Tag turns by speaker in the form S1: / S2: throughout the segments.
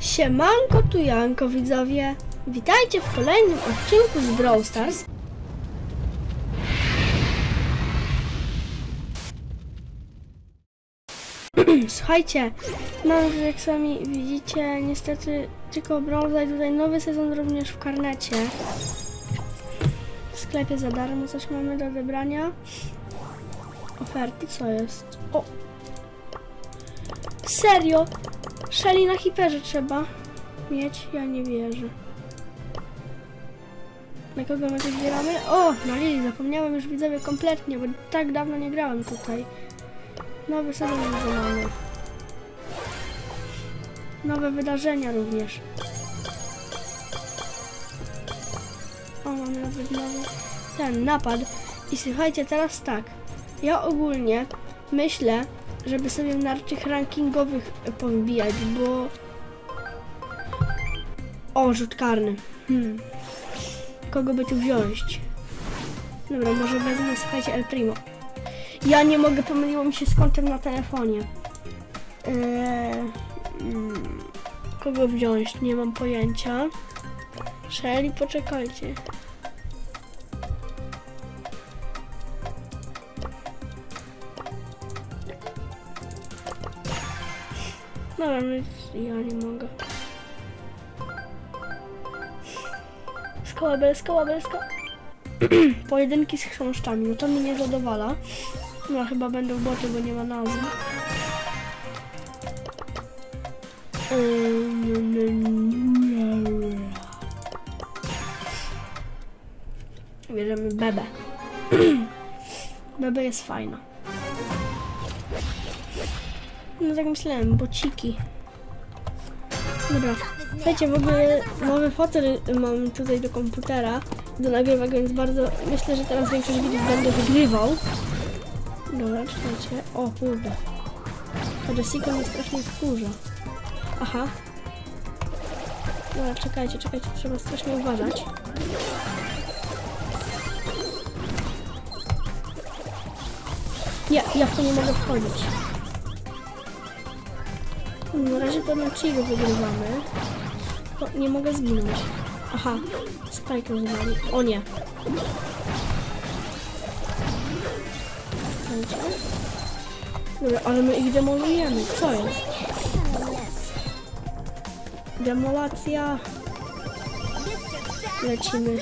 S1: Siemanko, tu Janko, widzowie. Witajcie w kolejnym odcinku z Brawl Stars. Słuchajcie, mam, jak sami widzicie, niestety tylko Brawl Stars, tutaj nowy sezon również w karnecie. W sklepie za darmo coś mamy do odebrania. Oferty, co jest? O! Serio? Shelly na hiperze trzeba mieć? Ja nie wierzę. Na kogo my tu zbieramy? O! Na Lili, zapomniałem już, widzowie, kompletnie, bo tak dawno nie grałem tutaj. Nowy sezon mamy. Nowe wydarzenia również. O, mamy nawet nowy ten napad. I słuchajcie, teraz tak. Ja ogólnie myślę, żeby sobie na tych rankingowych powbijać, bo... O, rzut karny. Kogo by tu wziąć? Dobra, może wezmę, słuchajcie, El Primo. Ja nie mogę, pomyliło mi się z kontem na telefonie. Kogo wziąć? Nie mam pojęcia. Shelly, poczekajcie. Dobra, ja nie mogę. Skała. Pojedynki z chrząszczami, no to mnie nie zadowala. No chyba będą boty, bo nie ma nazwy. Bierzemy Bebę. Bebe jest fajna. No tak myślałem, bociki. Dobra, słuchajcie, w ogóle nowy fotel mam tutaj do komputera, do nagrywania, więc bardzo myślę, że teraz większość widzów będę wygrywał. Dobra, czekajcie. O kurde. Ta Jessica mnie strasznie wkurza. Aha. Dobra, czekajcie, trzeba strasznie uważać. Ja w to nie mogę wchodzić. Na razie to na Chigo wygrywamy. O, nie mogę zginąć. Aha, Spike rozwali. O nie. Dobra, ale my ich demolujemy. Co jest? Demolacja. Lecimy.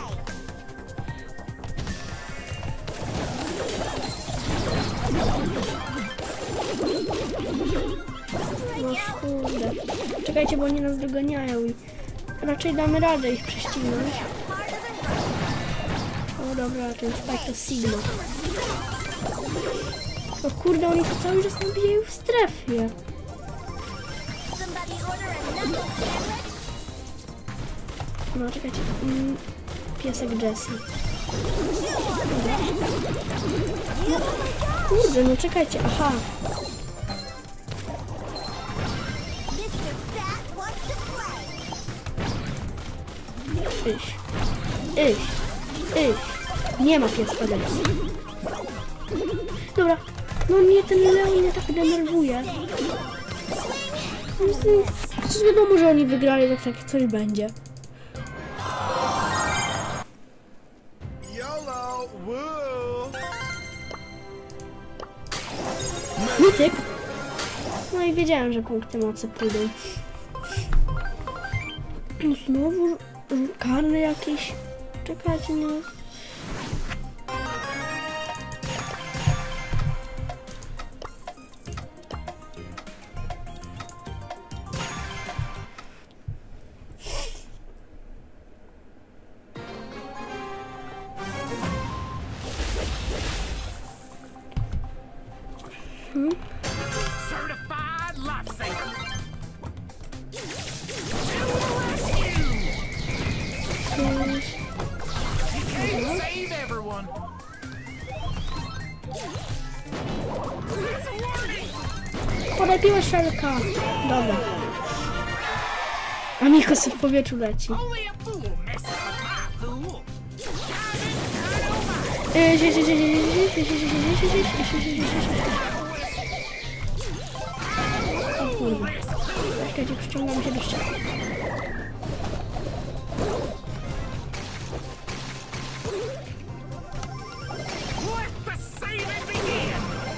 S1: No kurde. Czekajcie, bo oni nas doganiają i raczej damy radę ich prześcignąć. O dobra, ten Spike to Sigma. O kurde, oni to cały czas nabijają w strefie. No czekajcie. Piesek Jessie. No, kurde, no czekajcie, aha. Iść. Nie ma pieska Jessie. Dobra. No nie, ten Leon mnie tak denerwuje. Przecież wiadomo, że oni wygrali, jak tak coś będzie. Mityk. No i wiedziałem, że punkty mocy pójdą. No znowu karny jakiś. Czekajcie, no.
S2: Certified lifesaver. Save everyone.
S1: Podaj piłę, Shelka. Dobra. A Nikos w powietrzu leci. O kurde. Czekajcie, przyciągam się do ściany.
S2: Let the saving begin!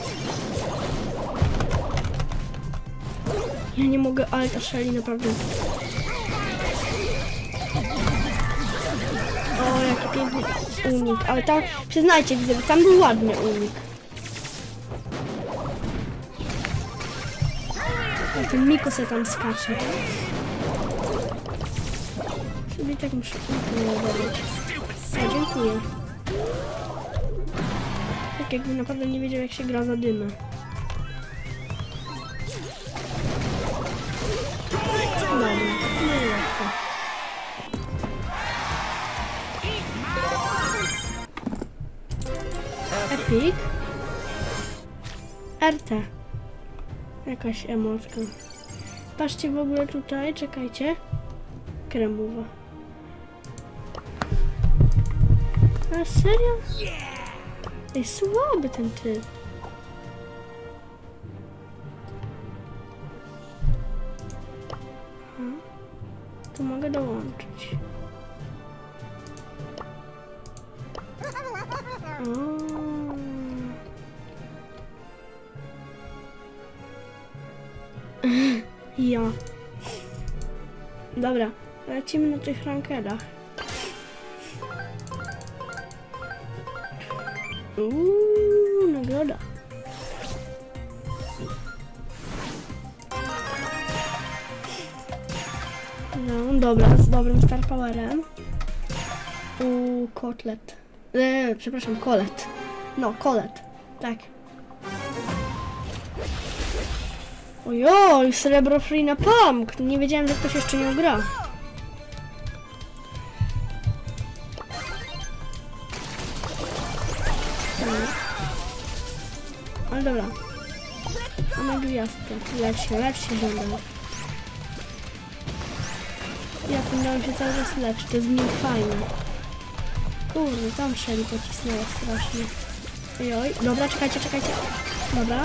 S1: Ja nie mogę, ale ta Shelly naprawdę... O, jaki piękny unik. Ale tam, przyznajcie, widzę, tam był ładny unik. A ten Miko se tam skacze. Sobie tak muszę uprowadzić. O, dziękuję. Tak jakby naprawdę nie wiedział, jak się gra za dymę. Dobra, nie łatwo. Epic. RT. Jakaś emotka. Patrzcie w ogóle tutaj, czekajcie. Kremowa. A serio? Ej, słaby ten typ. Tu mogę dołączyć. O. Ja. Dobra, lecimy na tych rankedach. Nagroda. No, dobra, z dobrym star powerem. Kotlet. Przepraszam, kolet. No, kolet. Tak. Ojoj, srebro free na pump. Nie wiedziałem, że ktoś jeszcze nie gra. Ale dobra. Mamy gwiazdkę. Lecz się żądam. Ja tym dałem się cały czas leczy. To jest mniej fajne. Kurde, tam Shelly pocisnęła strasznie. Ojoj. Dobra, czekajcie. Dobra.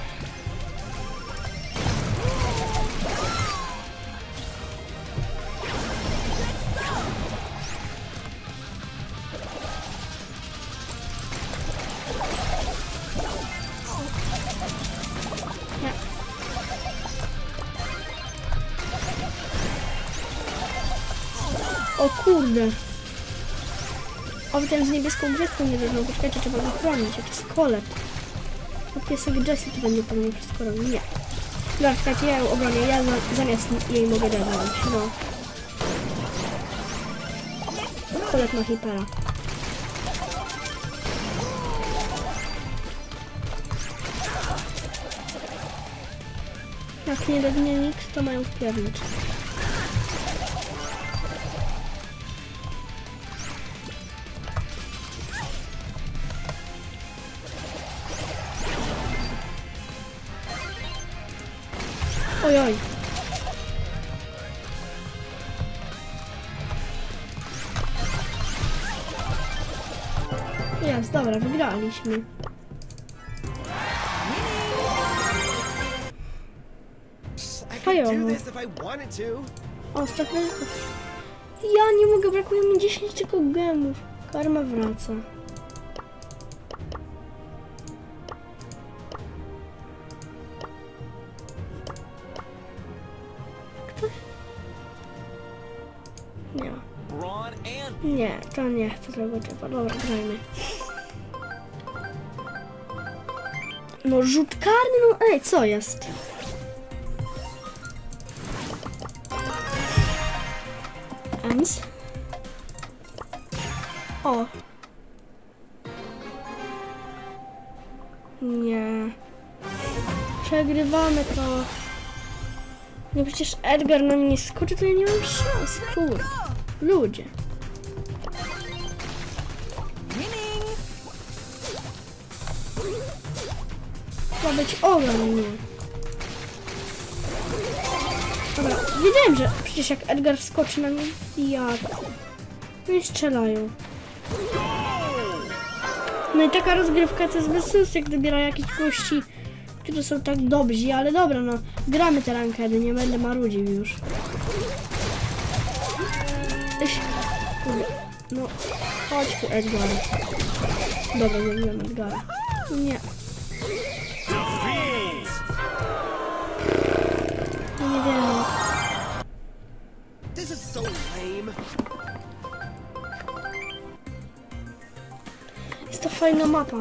S1: O kurde. Oby ten z niebieską gwiazdką nie wyglądał. Poczekajcie, trzeba go chronić. To jest kolet. To piesek Jessie to będzie pewnie wszystko robił. Nie. Dobra, czekajcie, ja ją obronię. Ja zamiast jej mogę dać. No. Kolet ma hipera. Jak nie dognie nikt, to mają wpiernicz. Ojoj. Jest, dobra, wygraliśmy. Fajowo. O, ja nie mogę, brakuje mi 10 tylko gemów. Karma wraca. Nie. Nie, to nie chcę tego typa. Dobra, grajmy. No rzut karny, no ej, co jest? Ems? O. Nie. Przegrywamy to. No przecież Edgar na mnie skoczy, to ja nie mam szans, kurde. Ludzie. Trzeba być ogon mnie. Dobra, wiedziałem, że przecież jak Edgar skoczy na mnie, jak? No i strzelają. No i taka rozgrywka to jest bez sensu, jak dobiera jakichś gości, którzy są tak dobrzy, ale dobra, no. Gramy te rankedy, nie będę marudził już. Kurde, no. Chodź tu, Edgar. Dobra, zabiłem Edgara. Nie. No nie wiem.
S3: This is so lame.
S1: Jest to fajna mapa.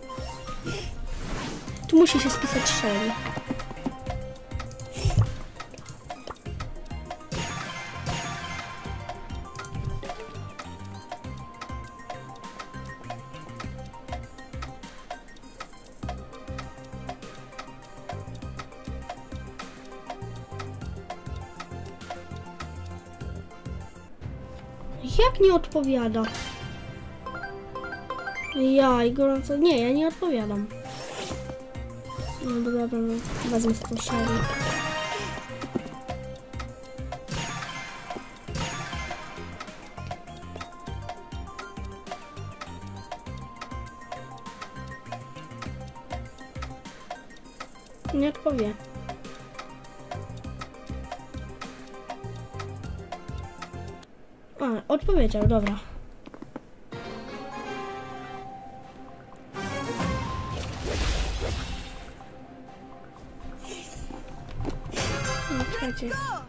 S1: Tu musi się spisać Shelly. Jak nie odpowiada? Ja i gorąco... Nie, ja nie odpowiadam. No dobra, no. Wezmę sobie to Shelly. Nie odpowie. A, odpowiedział, dobra. No, czekajcie.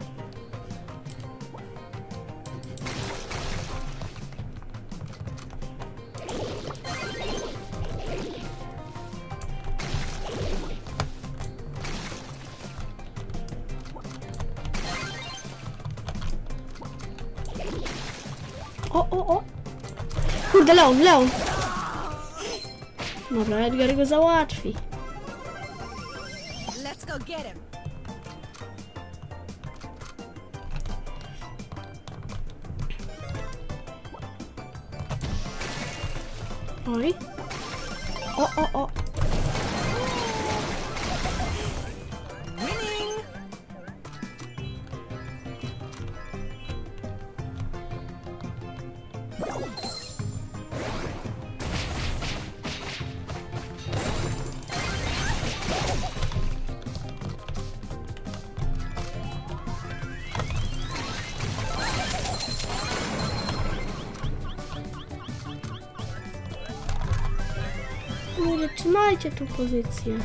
S1: O! Kurde, Leon! Dobra, Edgar go załatwi.
S4: Let's go get him.
S1: Oj. O.
S4: Winning.
S1: Ludzie, trzymajcie tą pozycję.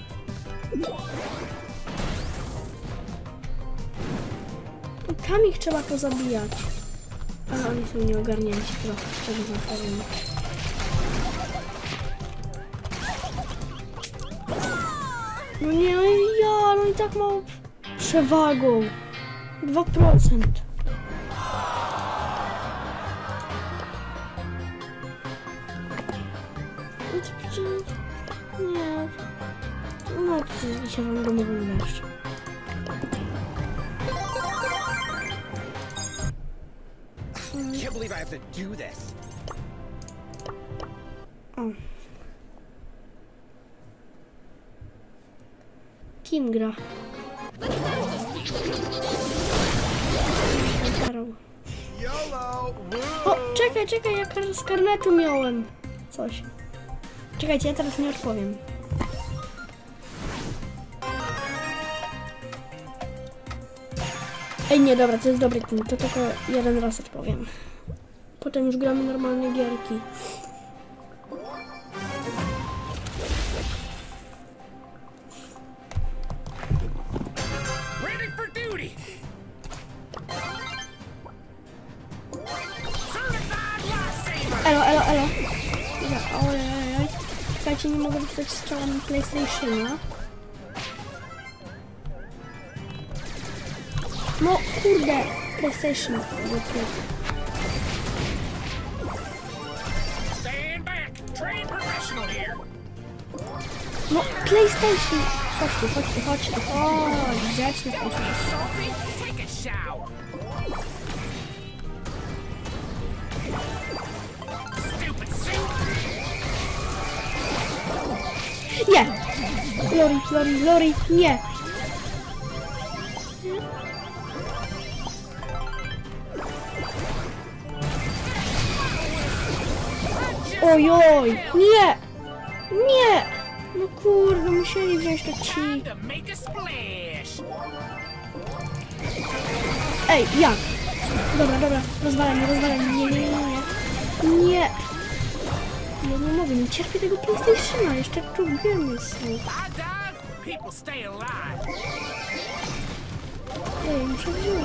S1: Tam ich trzeba pozabijać. Ale oni są nieogarnięci trochę, szczerze powiem. No nie, no i tak mało przewagą. 2%. Nie. No to się wam go mówię jeszcze.
S3: Can't believe I have to do this.
S1: O. Kim gra?
S3: YOLO!
S1: O, czekaj, ja z karnetu miałem coś. Czekajcie, ja teraz nie odpowiem. Ej, nie, dobra, to jest dobry team, to tylko jeden raz odpowiem. Potem już gramy normalnie gierki.
S2: Ready for duty. Certified lifesaver.
S1: Elo. Ojej. Czekajcie, nie mogę dostać strzałem PlayStationa. No kurde, PlayStation.
S2: Stand back. Trained professional here.
S1: No PlayStation. Chodźcie. O, grzeczny PlayStation.
S2: Salty. Take a shower. Stupid suit.
S1: Nie! Lori, nie! Ojoj! Nie! No kurde, musieli wziąć to ci.
S2: Time to make a splash.
S1: Ej, jak? Dobra, rozwalam. Nie. Ja nie mogę, nie cierpię tego PlayStationa, jeszcze tu gemy są.
S2: I dive, people stay alive.
S1: Ej, muszę wziąć.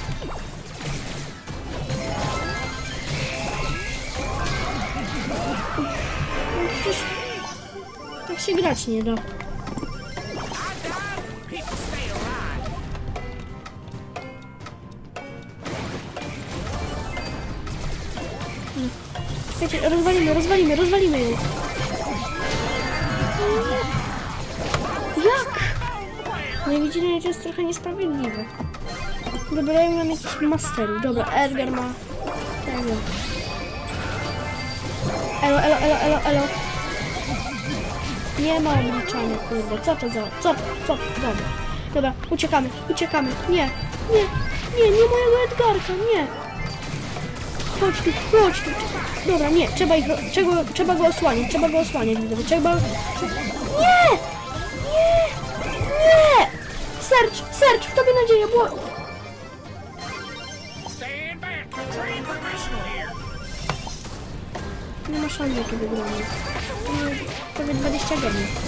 S1: No przecież tak się grać nie da.
S2: I dive, people stay alive.
S1: Słuchajcie, rozwalimy ją. Jak? Moje widzenie to jest trochę niesprawiedliwe. Dobierają nam jakiś masterów. Dobra, Edgar ma tego. Elo. Nie ma obliczania, kurde. Co to za... Co? Dobra, uciekamy. Nie mojego Edgarka, nie. Chodź tu. Dobra, nie, trzeba go osłaniać, widzowie, Nie! Sercz, w tobie nadzieja, bo...
S2: Stand back. Train professional here.
S1: Nie ma szans, jakie wygramy. Prawie 20 gemów.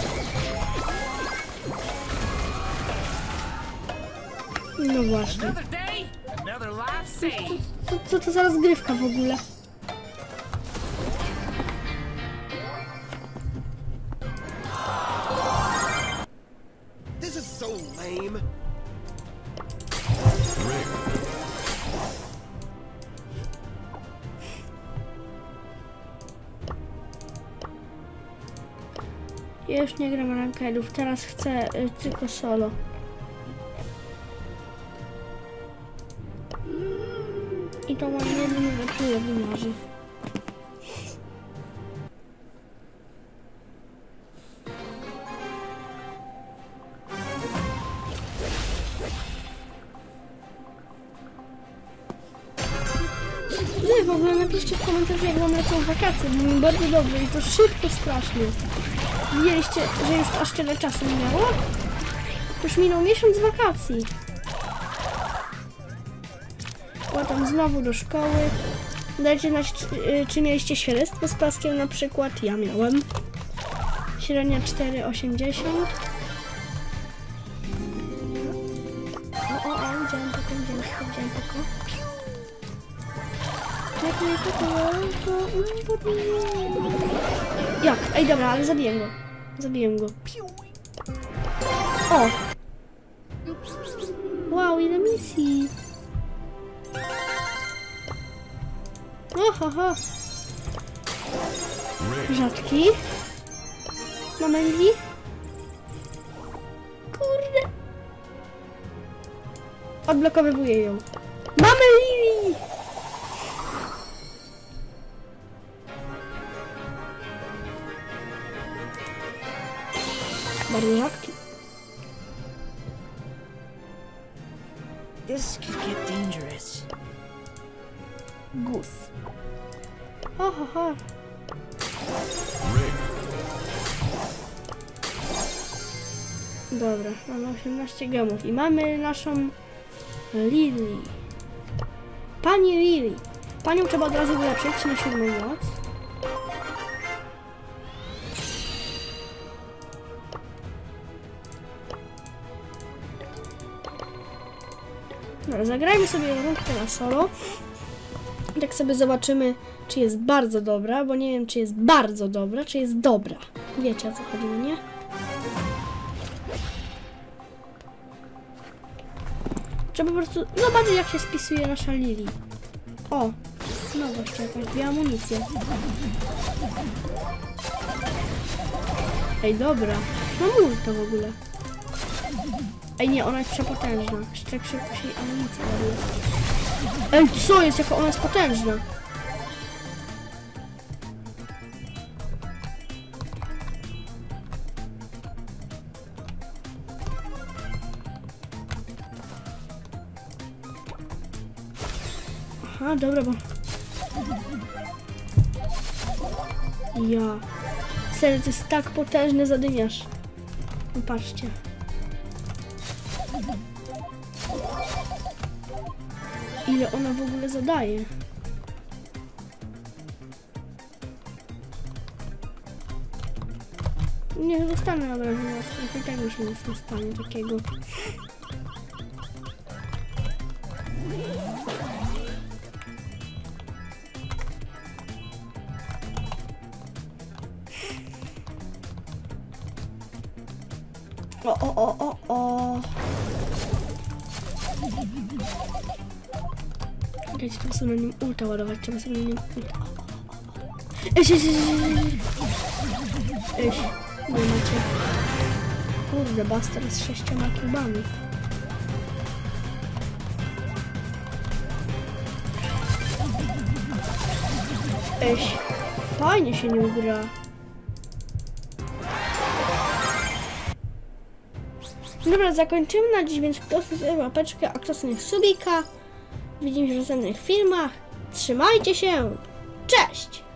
S1: No właśnie.
S2: Another day, another life saved.
S1: Co to za rozgrywka w ogóle?
S3: This is so lame.
S1: Ja już nie gram rankedów, teraz chcę tylko solo. I to mam jedyny lepszy wymiarzy. Wy w ogóle napiszcie w komentarzu, jak wam lecą wakacje, bo mi bardzo dobrze i to szybko strasznie. Widzieliście, że już aż tyle czasu minęło? Już minął miesiąc wakacji. Potem znowu do szkoły. Dajcie znać, czy mieliście świadectwo z paskiem na przykład. Ja miałem. Średnia 4,80. O, widziałem tylko. Jak? Ej, dobra, ale zabiję go. O! Wow, ile misji! Ohoho! Rzadki. Mamy Lili? Kurde! Odblokowywuję ją. Mamy Lili! Bardzo rzadki.
S4: This could get dangerous.
S1: Gus. Ho. Dobra, mamy 18 gemów i mamy naszą Lili. Pani Lili. Panią trzeba od razu ulepszyć na 7 moc. Dobra, zagrajmy sobie rundkę na solo. I tak sobie zobaczymy, czy jest bardzo dobra, bo nie wiem, czy jest bardzo dobra, czy jest dobra. Wiecie, o co chodzi, nie? Trzeba po prostu zobaczyć, jak się spisuje nasza Lili. O, no właśnie, jakaś dwie amunicje. Ej, dobra. Mam ulta w ogóle. Ej, nie, ona jest przepotężna. Jeszcze tak szybko się jej amunicja ładuje. Ej, co jest, jaka ona jest potężna? Aha, dobra, bo... Ja... Serio, to jest tak potężny zadymiarz. No patrzcie. Ile ona w ogóle zadaje. Nie zostanę obrażona, i tak mi się nic nie stanie takiego. O. Czekajcie, trzeba sobie na nim ulta ładować, trzeba sobie na nim ulta. Eś, nie macie. Kurde, Buster z 6 kubami. Eś, fajnie się nie gra. Dobra, zakończymy na dziś, więc kto chce łapeczkę, a kto chce subika. Widzimy się w następnych filmach. Trzymajcie się! Cześć!